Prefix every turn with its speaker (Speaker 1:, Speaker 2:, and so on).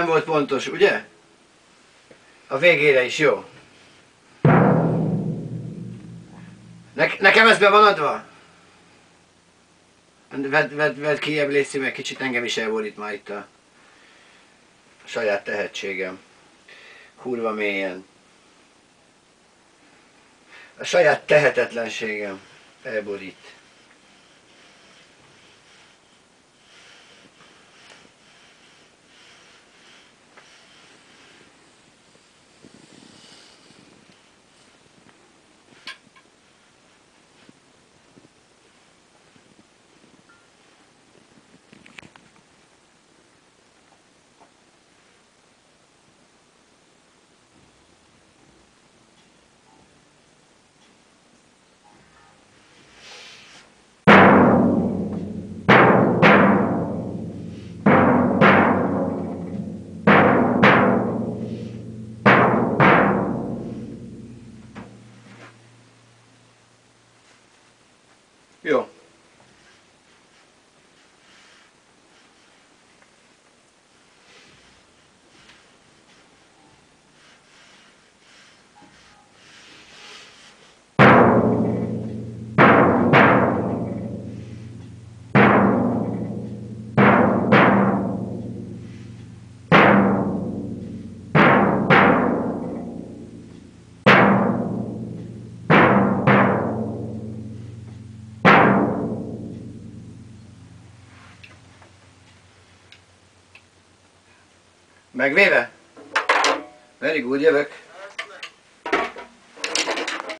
Speaker 1: volt pontos, ugye? A végére is jó. Nekem ez be van adva? Vedd kijebb, légy meg, kicsit engem is elborít már itt a saját tehetségem. Kurva mélyen. A saját tehetetlenségem elborít. Jó. Megvéve? Very good, jövök.